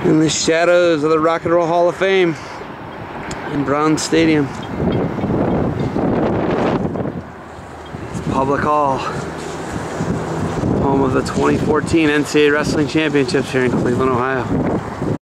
In the shadows of the Rock and Roll Hall of Fame in Brown Stadium. It's Public Hall, home of the 2014 NCAA Wrestling Championships here in Cleveland, Ohio.